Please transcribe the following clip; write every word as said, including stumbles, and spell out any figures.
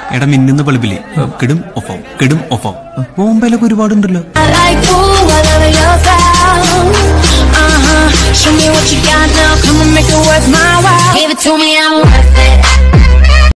എടാ മിന്നുന്ന ബൾബില് കെടും ഓഫാവും കെടും ഓഫാവും ബോംബെയിലൊക്കെ ഒരുപാടുണ്ടല്ലോ. Show me what you got now, come and make it worth my while. Give it to me, I'm